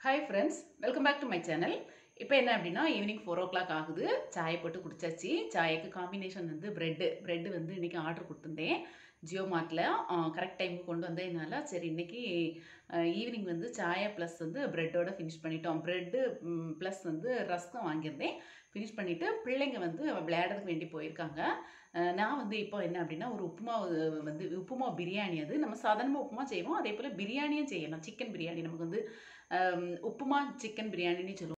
Hi friends, welcome back to my channel. இப்போ என்ன அப்படின்னா ஈவினிங் 4 o'clock ஆகுது. சாயை போட்டு குடிச்சாச்சு. சாயக்கு காம்பினேஷன் வந்து பிரெட் வந்து இன்னைக்கு ஆர்டர் கொடுத்துருந்தேன் ஜியோ மார்ட்டில். கரெக்ட் டைமுக்கு கொண்டு வந்ததுனால சரி இன்னைக்கு ஈவினிங் வந்து சாயை ப்ளஸ் வந்து பிரெட்டோட ஃபினிஷ் பண்ணிட்டோம். பிரெட்டு ப்ளஸ் வந்து ரஸ்கம் வாங்கியிருந்தேன். ஃபினிஷ் பண்ணிவிட்டு பிள்ளைங்க வந்து விளையாடுறதுக்கு வேண்டி போயிருக்காங்க. நான் வந்து இப்போ என்ன அப்படின்னா ஒரு உப்புமா பிரியாணி, அது நம்ம சாதாரணமாக உப்புமா செய்வோம், அதே போல் பிரியாணியும் செய்யலாம். சிக்கன் பிரியாணி நமக்கு வந்து உப்புமா சிக்கன் பிரியாணின்னு சொல்லுவோம்.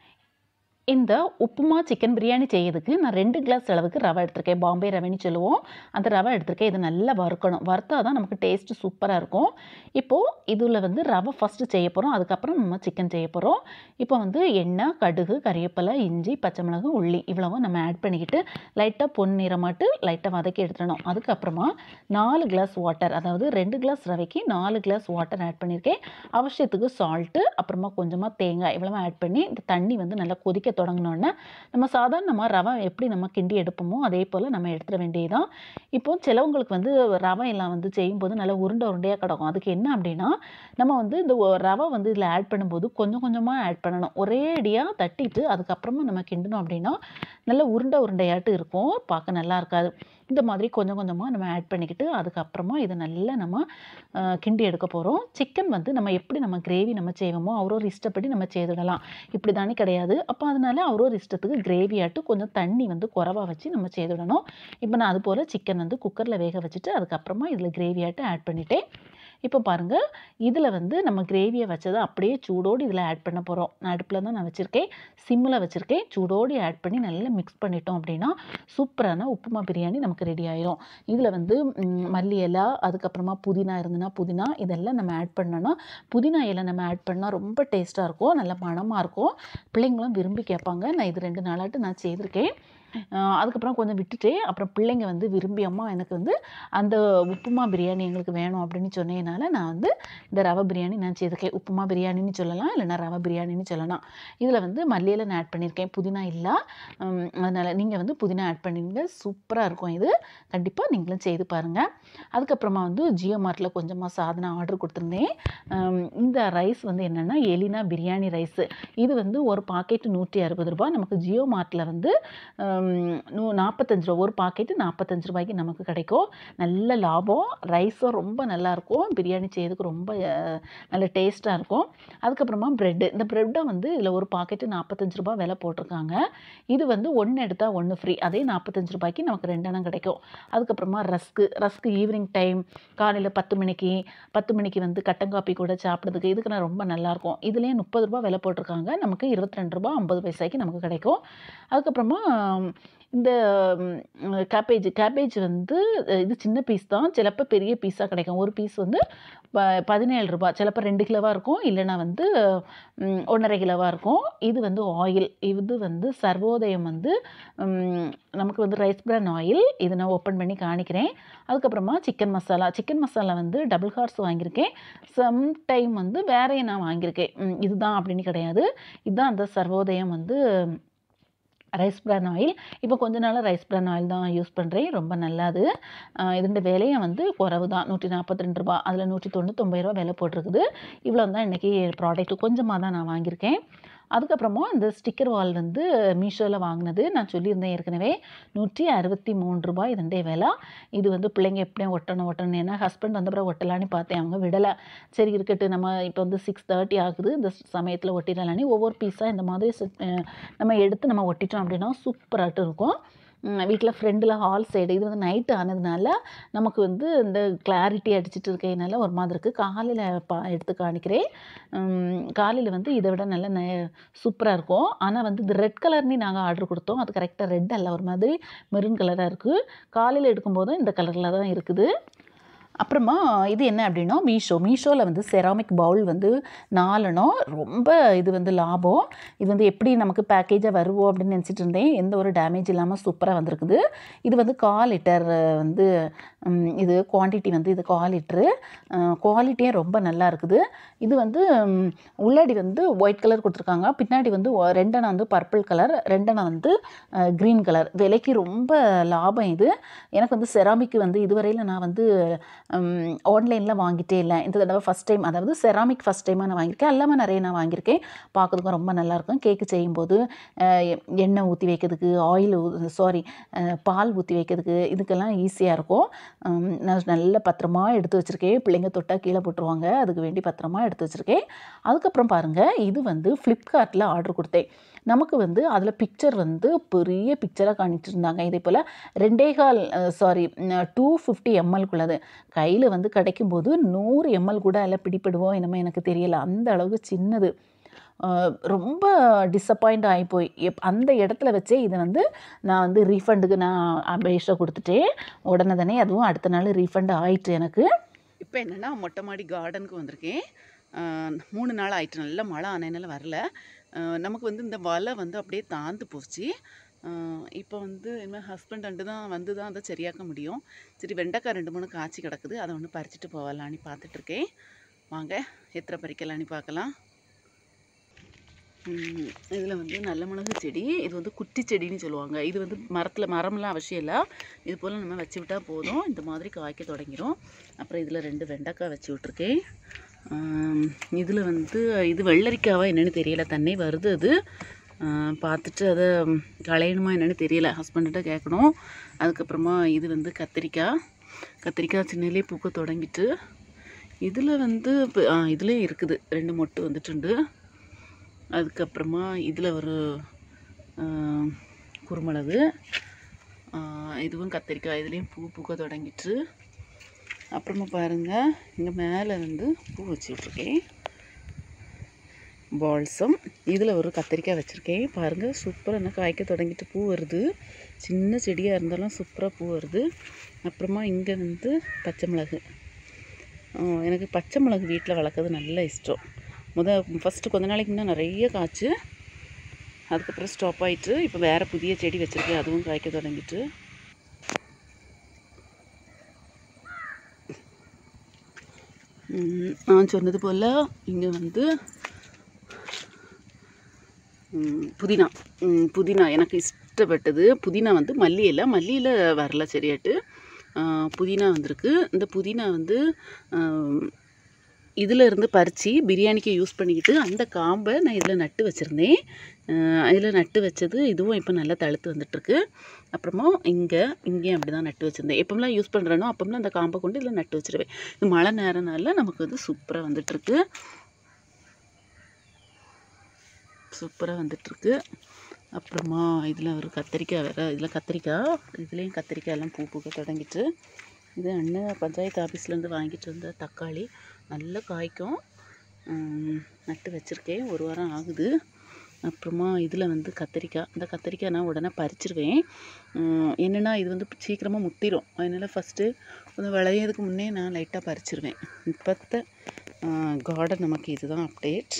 இந்த உப்புமா சிக்கன் பிரியாணி செய்யறதுக்கு நான் 2 கிளாஸ் அளவுக்கு ரவை எடுத்திருக்கேன். பாம்பே ரவைன்னு சொல்லுவோம். அந்த ரவை எடுத்திருக்கேன். இது நல்லா வறுக்கணும். வறுத்தா தான் நமக்கு டேஸ்ட்டு சூப்பராக இருக்கும். இப்போது இதில் வந்து ரவை ஃபஸ்ட்டு செய்ய போகிறோம். அதுக்கப்புறம் நம்ம சிக்கன் செய்ய போகிறோம். இப்போ வந்து எண்ணெய், கடுகு, கறிவேப்பிலை, இஞ்சி, பச்சை மிளகு, உள்ளி இவ்வளவும் நம்ம ஆட் பண்ணிக்கிட்டு லைட்டாக பொன்னிறமாட்டு லைட்டாக வதக்கி எடுத்துடணும். அதுக்கப்புறமா 4 கிளாஸ் வாட்டர், அதாவது 2 கிளாஸ் ரவைக்கு 4 கிளாஸ் வாட்டர் ஆட் பண்ணியிருக்கேன். அவசியத்துக்கு சால்ட்டு, அப்புறமா கொஞ்சமாக தேங்காய் இவ்வளவு ஆட் பண்ணி இந்த தண்ணி வந்து நல்லா கொதிக்க தொடங்கினோடனே நம்ம சாதாரணமாக ரவை எப்படி நம்ம கிண்டி எடுப்போமோ அதே போல் நம்ம எடுத்துட வேண்டியதுதான். இப்போ சிலவங்களுக்கு வந்து ரவை எல்லாம் வந்து செய்யும்போது நல்லா உருண்டையாக கிடக்கும். அதுக்கு என்ன அப்படின்னா நம்ம வந்து இந்த ரவை வந்து இதில் ஆட் பண்ணும்போது கொஞ்சம் கொஞ்சமாக ஆட் பண்ணணும். ஒரே அடியாக தட்டிட்டு அதுக்கப்புறமா நம்ம கிண்டணும் அப்படின்னா நல்ல உருண்டையாட்டு இருக்கும், பார்க்க நல்லா இருக்காது. இந்த மாதிரி கொஞ்சம் கொஞ்சமாக நம்ம ஆட் பண்ணிக்கிட்டு அதுக்கப்புறமா இதை நல்லா நம்ம கிண்டி எடுக்க போகிறோம். சிக்கன் வந்து நம்ம எப்படி நம்ம கிரேவி நம்ம செய்வோமோ அவரோட இஷ்டப்படி நம்ம செய்துடலாம். இப்படி தானே கிடையாது. அப்போ அதனால அவரோட இஷ்டத்துக்கு கிரேவியாட்டு கொஞ்சம் தண்ணி வந்து குறைவா வச்சு நம்ம செய்துடணும். இப்போ நான் அது போல் சிக்கன் வந்து குக்கரில் வேக வச்சுட்டு அதுக்கப்புறமா இதில் கிரேவியாட்டு ஆட் பண்ணிட்டேன். இப்போ பாருங்கள், இதில் வந்து நம்ம கிரேவியை வச்சதை அப்படியே சூடோடு இதில் ஆட் பண்ண போகிறோம். நான் அடுப்பில் தான் நான் வச்சுருக்கேன், சிம்மில் வச்சுருக்கேன். சூடோடு ஆட் பண்ணி நல்லா மிக்ஸ் பண்ணிட்டோம் அப்படின்னா சூப்பரான உப்புமா பிரியாணி நமக்கு ரெடி ஆயிரும். இதில் வந்து மல்லி இலை, அதுக்கப்புறமா புதினா இருந்ததுன்னா புதினா இதெல்லாம் நம்ம ஆட் பண்ணோன்னா, புதினா இலை நம்ம ஆட் பண்ணால் ரொம்ப டேஸ்ட்டாக இருக்கும், நல்ல மணமாக இருக்கும். பிள்ளைங்களும் விரும்பி கேட்பாங்க. நான் இது 2 நாளாட்டு நான் செய்திருக்கேன். அதுக்கப்புறம் கொஞ்சம் விட்டுட்டேன். அப்புறம் பிள்ளைங்க வந்து விரும்பி அம்மா எனக்கு வந்து அந்த உப்புமா பிரியாணி எங்களுக்கு வேணும் அப்படின்னு சொன்னதுனால நான் வந்து இந்த ரவை பிரியாணி நான் செய்திருக்கேன். உப்புமா பிரியாணின்னு சொல்லலாம், இல்லைனா ரவை பிரியாணின்னு சொல்லலாம். இதில் வந்து மல்லியில் நான் ஆட் பண்ணியிருக்கேன், புதினா இல்லை. அதனால் நீங்கள் வந்து புதினா ஆட் பண்ணிடுங்க, சூப்பராக இருக்கும். இது கண்டிப்பாக நீங்களும் செய்து பாருங்கள். அதுக்கப்புறமா வந்து ஜியோ மார்ட்டில் கொஞ்சமாக சாதனை ஆர்டர் கொடுத்துருந்தேன். இந்த ரைஸ் வந்து என்னென்னா எலினா பிரியாணி ரைஸு. இது வந்து ஒரு பாக்கெட்டு 160 ரூபா. நமக்கு ஜியோ மார்ட்டில் வந்து 45 ரூபா, ஒரு பாக்கெட்டு 45 ரூபாய்க்கு நமக்கு கிடைக்கும். நல்ல லாபம். ரைஸும் ரொம்ப நல்லாயிருக்கும், பிரியாணி செய்யறதுக்கு ரொம்ப நல்ல டேஸ்ட்டாக இருக்கும். அதுக்கப்புறமா ப்ரெட்டு, இந்த ப்ரெட்டை வந்து இதில் ஒரு பாக்கெட்டு 45 ரூபா விலை போட்டிருக்காங்க. இது வந்து 1 எடுத்தால் 1 ஃப்ரீ, அதே 45 ரூபாய்க்கு நமக்கு 2 எண்ணம் கிடைக்கும். அதுக்கப்புறமா ரஸ்க்கு ஈவினிங் டைம் காலையில் 10 மணிக்கு வந்து கட்டன் காப்பி கூட சாப்பிட்றதுக்கு இதுக்கு நான் ரொம்ப நல்லாயிருக்கும். இதுலேயே 30 ரூபா விலை போட்டிருக்காங்க, நமக்கு 22 ரூபா 50 பைசாய்க்கு நமக்கு கிடைக்கும். அதுக்கப்புறமா இந்த கேபேஜ் வந்து இது சின்ன பீஸ் தான், சிலப்போ பெரிய பீஸாக கிடைக்கும். ஒரு பீஸ் வந்து 17 ரூபா, சிலப்போ 2 கிலோவாக இருக்கும், இல்லைனா வந்து 1.5 கிலோவாக இருக்கும். இது வந்து ஆயில், இது வந்து சர்வோதயம் வந்து நமக்கு வந்து ரைஸ் பிரான் ஆயில். இதை நான் ஓப்பன் பண்ணி காணிக்கிறேன். அதுக்கப்புறமா சிக்கன் மசாலா வந்து டபுள் ஹார்ஸ் வாங்கியிருக்கேன். சம்டைம் வந்து வேறையும் நான் வாங்கியிருக்கேன். இதுதான் அப்படின்னு கிடையாது, இதுதான் அந்த சர்வோதயம் வந்து ரைஸ் பிரான் ஆயில். இப்போ கொஞ்ச நாளாக ரைஸ் பிரான் ஆயில் தான் யூஸ் பண்ணுறேன், ரொம்ப நல்லது. இதோட விலையை வந்து குறவு தான், 142 ரூபா. அதில் 199 ரூபா விலை போட்டிருக்குது. இவ்வளோ தான் இன்றைக்கி ப்ராடக்ட், கொஞ்சமாக தான் நான் வாங்கியிருக்கேன். அதுக்கப்புறமா இந்த ஸ்டிக்கர் வால் வந்து மீஷோவில் வாங்கினது நான் சொல்லியிருந்தேன் ஏற்கனவே, 163 ரூபாய் இதனுடைய விலை. இது வந்து பிள்ளைங்க எப்படியும் ஒட்டணும், ஏன்னா ஹஸ்பண்ட் வந்த பிறகு ஒட்டலான்னு பார்த்தேன், அவங்க விடலை. சரி இருக்கட்டும், நம்ம இப்போ வந்து 6:30 ஆகுது, இந்த சமயத்தில் ஒட்டிடலான்னு ஒவ்வொரு பீஸாக இந்த மாதிரி நம்ம எடுத்து நம்ம ஒட்டிட்டோம் அப்படின்னா சூப்பராகிட்டு இருக்கும். வீட்டில் ஃப்ரெண்டில் ஹால் சைடு, இது வந்து நைட்டு ஆனதுனால நமக்கு வந்து இந்த கிளாரிட்டி அடிச்சுட்டு இருக்கிறதுனால ஒரு மாதிரி இருக்குது. காலையில் எடுத்து காணிக்கிறேன். காலையில் வந்து இதை விட நல்ல சூப்பராக இருக்கும். ஆனால் வந்து இது ரெட் கலர்னு நாங்கள் ஆர்டர் கொடுத்தோம், அது கரெக்டாக ரெட் அல்ல, ஒரு மாதிரி மெரூன் கலராக இருக்குது. காலையில் எடுக்கும்போதும் இந்த கலரில் தான் இருக்குது. அப்புறமா இது என்ன அப்படின்னா மீஷோவில் வந்து செராமிக் பவுல் வந்து 4 ரொம்ப இது வந்து லாபம். இது வந்து எப்படி நமக்கு பேக்கேஜாக வருவோம் அப்படின்னு நினச்சிட்டு இருந்தேன், எந்த ஒரு டேமேஜ் இல்லாமல் சூப்பராக வந்திருக்குது. இது வந்து 1/4 லிட்டர் வந்து இது குவான்டிட்டி வந்து இது 1/4 லிட்ரு. குவாலிட்டியே ரொம்ப நல்லா இருக்குது. இது வந்து உள்ளாடி வந்து ஒயிட் கலர் கொடுத்துருக்காங்க. பின்னாடி வந்து 2 அணா வந்து பர்பிள் கலர், 2 அணா வந்து க்ரீன் கலர். விலைக்கு ரொம்ப லாபம் இது. எனக்கு வந்து செராமிக் வந்து இதுவரையில் நான் வந்து ஆன்லைனில் வாங்கிட்டே இல்லை. இந்த தடவை ஃபஸ்ட் டைம், அதாவது செராமிக் ஃபஸ்ட் டைமாக நான் வாங்கியிருக்கேன். எல்லாமே நிறைய நான் வாங்கியிருக்கேன். பார்க்கறதுக்கும் ரொம்ப நல்லாயிருக்கும். கேக்கு செய்யும்போது எண்ணெய் ஊற்றி வைக்கிறதுக்கு, பால் ஊற்றி வைக்கிறதுக்கு இதுக்கெல்லாம் ஈஸியாக இருக்கும். நான் நல்ல பத்திரமா எடுத்து வச்சுருக்கேன். பிள்ளைங்க தொட்டால் கீழே போட்டுருவாங்க. அதுக்கு வேண்டி பத்திரமா எடுத்து வச்சுருக்கேன். அதுக்கப்புறம் பாருங்கள், இது வந்து ஃப்ளிப்கார்ட்டில் ஆர்டர் கொடுத்தேன். நமக்கு வந்து அதில் பிக்சர் வந்து பெரிய பிக்சராக காணிச்சிருந்தாங்க. இதே போல் 250 mlக்குள்ளது. கையில் வந்து கிடைக்கும்போது 100 ml கூட அதில் பிடிப்படுவோம் என்னமோ எனக்கு தெரியலை. அந்த அளவுக்கு சின்னது. ரொம்ப டிசப்பாயிண்ட் ஆகிப்போய் அந்த இடத்துல வச்சே இதை வந்து நான் வந்து ரீஃபண்டுக்கு நான் பேஷாக கொடுத்துட்டேன். உடனே தானே அதுவும் அடுத்த நாள் ரீஃபண்ட் ஆயிட்டு எனக்கு. இப்போ என்னென்னா மொட்டை மாடி கார்டனுக்கு வந்திருக்கேன். 3 நாள் ஆயிட்டு. நல்லா மழை ஆனதுனால வரல. நமக்கு வந்து இந்த வலை வந்து அப்படியே தாழ்ந்து போச்சு. இப்போ வந்து இனிமேல் ஹஸ்பண்ட் வந்து தான் அதை சரியாக்க முடியும். சரி, வெண்டைக்காய் 2-3 காய்ச்சி கிடக்குது. அதை ஒன்று பறிச்சுட்டு போகலான்னு பார்த்துட்ருக்கேன். வாங்க எத்தனை பறிக்கலான்னு பார்க்கலாம். இதில் வந்து நல்ல மிளகு செடி, இது வந்து குட்டி செடின்னு சொல்லுவாங்க. இது வந்து மரம்லாம் அவசியம் இல்லை. இது போல் நம்ம வச்சு விட்டால் போதும், இந்த மாதிரி காய்க்க தொடங்கிடும். அப்புறம் இதில் 2 வெண்டைக்காய் வச்சு விட்ருக்கேன். இதில் வந்து இது வெள்ளரிக்காவா என்னென்னு தெரியலை, தண்ணி வருது. அது பார்த்துட்டு அதை களையணுமா என்னென்னு தெரியலை, ஹஸ்பண்ட்ட கேட்கணும். அதுக்கப்புறமா இது வந்து கத்திரிக்காய் சின்னலே பூக்க தொடங்கிட்டு. இதில் வந்து இதுலேயும் இருக்குது 2 மொட்டு வந்துட்டுண்டு. அதுக்கப்புறமா இதில் ஒரு குருமிளகு, இதுவும் கத்திரிக்காய், இதுலேயும் பூக்க தொடங்கிட்டு. அப்புறமா பாருங்கள், இங்கே மேலே வந்து பூ வச்சுட்ருக்கேன், பால்சம். இதில் ஒரு கத்திரிக்காய் வச்சுருக்கேன். பாருங்கள், சூப்பராக காய்க்க தொடங்கிட்டு பூ வருது. சின்ன செடியாக இருந்தாலும் சூப்பராக பூ வருது. அப்புறமா இங்கே வந்து பச்சை மிளகு. எனக்கு பச்சை மிளகு வீட்டில் வளர்க்குறது நல்ல இஷ்டம். ஃபஸ்ட்டு கொஞ்ச நாளைக்கு முன்னே நிறைய காய்ச்சி, அதுக்கப்புறம் ஸ்டாப் ஆகிட்டு. இப்போ வேறு புதிய செடி வச்சுருக்கேன், அதுவும் காய்க்க தொடங்கிட்டு. நான் சொன்னது போல் இங்கே வந்து புதினா எனக்கு இஷ்டப்பட்டது. புதினா வந்து மல்லியில் வரல சரியாட்டு. புதினா வந்திருக்கு. இந்த புதினா வந்து இதில் இருந்து பறித்து பிரியாணிக்கு யூஸ் பண்ணிக்கிட்டு அந்த காம்பை நான் இதில் நட்டு வச்சுருந்தேன். இதில் நட்டு வச்சது இதுவும் இப்போ நல்லா தழுத்து வந்துட்டுருக்கு. அப்புறமா இங்கேயும் அப்படி தான் நட்டு வச்சுருந்தேன். எப்போம்லாம் யூஸ் பண்ணுறேனோ அப்போம்லாம் அந்த காம்பை கொண்டு இதில் நட்டு வச்சுருவேன். இது மழை நேரனால நமக்கு வந்து சூப்பராக வந்துட்டுருக்கு. அப்புறமா இதில் ஒரு கத்திரிக்காய் வேறு. இதுலேயும் கத்திரிக்காய் எல்லாம் பூக்க தொடங்கிட்டு. இது அண்ணன் பஞ்சாயத்து ஆஃபீஸ்லேருந்து வாங்கிட்டு வந்த தக்காளி நல்லா காய்க்கும். நட்டு வச்சுருக்கேன், 1 வாரம் ஆகுது. அப்புறமா இதில் வந்து இந்த கத்திரிக்காய் நான் உடனே பறிச்சிருவேன். என்னென்னா இது வந்து சீக்கிரமாக முத்திரும். அதனால் ஃபஸ்ட்டு கொஞ்சம் விளையிறதுக்கு முன்னே நான் லைட்டாக பறிச்சிருவேன். இப்போத்த கார்டன் நமக்கு இதுதான் அப்டேட்.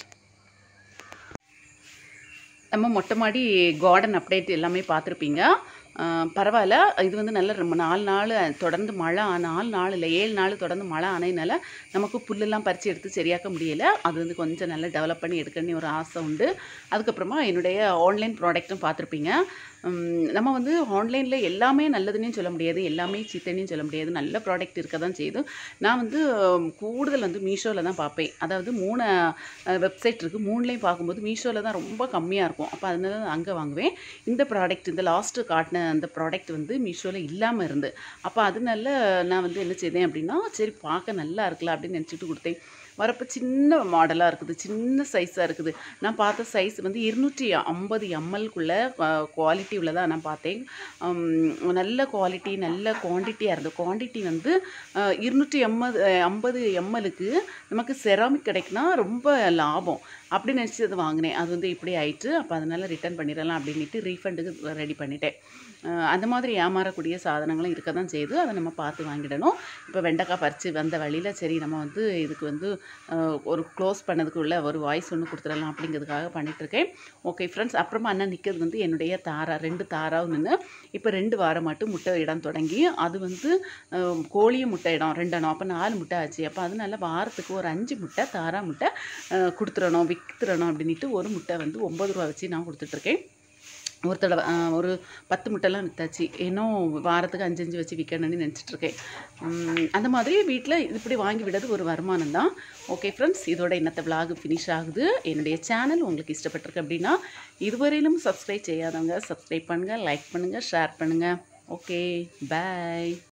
நம்ம மொட்டை மாடி கார்டன் அப்டேட் எல்லாமே பார்த்துருப்பீங்க. பரவாயில்ல. இது வந்து நல்ல 4 நாள் தொடர்ந்து மழை, 4 நாள் இல்லை 7 நாள் தொடர்ந்து மழை ஆனதுனால நமக்கு புல்லெல்லாம் பறித்து எடுத்து சரியாக்க முடியலை. அது வந்து கொஞ்சம் நல்லா டெவலப் பண்ணி எடுக்கணும்னு ஒரு ஆசை உண்டு. அதுக்கப்புறமா என்னுடைய ஆன்லைன் ப்ராடக்ட்டும் பார்த்துருப்பீங்க. நம்ம வந்து ஆன்லைனில் எல்லாமே நல்லதுன்னு சொல்ல முடியாது, எல்லாமே சீத்தனையும் சொல்ல முடியாது. நல்ல ப்ராடக்ட் இருக்க தான் செய்யுது. நான் வந்து கூடுதல் வந்து மீஷோவில் தான் பார்ப்பேன். அதாவது 3 வெப்சைட் இருக்குது. 3லேயும் பார்க்கும்போது மீஷோவில் தான் ரொம்ப கம்மியாக இருக்கும். அப்போ அதனால அங்கே வாங்குவேன். இந்த ப்ராடக்ட், இந்த லாஸ்ட்டு காட்டின அந்த ப்ராடக்ட் வந்து மீஷோவில் இல்லாமல் இருந்து, அப்போ அதனால நான் வந்து என்ன செய்தேன் அப்படின்னா, சரி பார்க்க நல்லா இருக்கலாம் அப்படின்னு நினச்சிட்டு கொடுத்தேன். வரப்போ சின்ன மாடலாக இருக்குது, சின்ன சைஸாக இருக்குது. நான் பார்த்த சைஸ் வந்து 250 mlக்குள்ளே குவாலிட்டி உள்ளதாக நான் பார்த்தேன். நல்ல குவாலிட்டி, நல்ல குவான்டிட்டியாக இருந்தது. குவான்டிட்டி வந்து 250 mlக்கு நமக்கு செராமிக் கிடைக்குன்னா ரொம்ப லாபம். அப்படி நினச்சி அது வாங்கினேன். அது வந்து இப்படி ஆயிடுச்சு. அப்போ அதனால் ரிட்டர்ன் பண்ணிடலாம் அப்படின்ட்டு ரீஃபண்டுக்கு ரெடி பண்ணிட்டேன். அந்த மாதிரி ஏமாறக்கூடிய சாதனங்களும் இருக்க தான் செய்யுது. அதை நம்ம பார்த்து வாங்கிடணும். இப்போ வெண்டைக்காய் பறித்து வந்த வழியில் சரி நம்ம வந்து இதுக்கு வந்து ஒரு க்ளோஸ் பண்ணதுக்குள்ள ஒரு வாய்ஸ் ஒன்று கொடுத்துடலாம் அப்படிங்கிறதுக்காக பண்ணிகிட்ருக்கேன். ஓகே ஃப்ரெண்ட்ஸ், அப்புறமா அண்ணன் நிற்கிறது வந்து என்னுடைய தாரா 2 தாராவும் நின்று இப்போ 2 வாரம் மட்டும் முட்டை இடம் தொடங்கி அது வந்து கோழியும் முட்டை இடம் 2 இடம், அப்போ 4 முட்டை ஆச்சு. அப்போ அதனால வாரத்துக்கு ஒரு 5 முட்டை தாரா முட்டை கொடுத்துடணும் விற்றுறணும் அப்படின்ட்டு ஒரு முட்டை வந்து 9 ரூபா வச்சு நான் கொடுத்துட்ருக்கேன். ஒரு தடவை ஒரு 10 முட்டைலாம் விற்றாச்சு. இன்னும் வாரத்துக்கு 5 வச்சு விற்கணும்னு நினச்சிட்ருக்கேன். அந்த மாதிரி வீட்டில் இப்படி வாங்கி விடுறது ஒரு வருமானம் தான். ஓகே ஃப்ரெண்ட்ஸ், இதோட இன்னத்த விலாக் ஃபினிஷ் ஆகுது. என்னுடைய சேனல் உங்களுக்கு இஷ்டப்பட்டிருக்கு அப்படின்னா இதுவரையிலும் சப்ஸ்கிரைப் செய்யாதவங்க சப்ஸ்கிரைப் பண்ணுங்கள், லைக் பண்ணுங்கள், ஷேர் பண்ணுங்கள். ஓகே, பாய்.